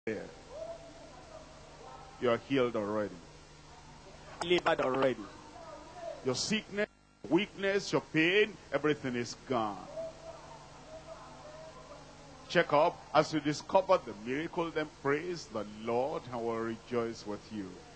there. You are healed already. Delivered already. Your sickness, weakness, your pain, everything is gone. Check up. As you discover the miracle, then praise the Lord and will rejoice with you.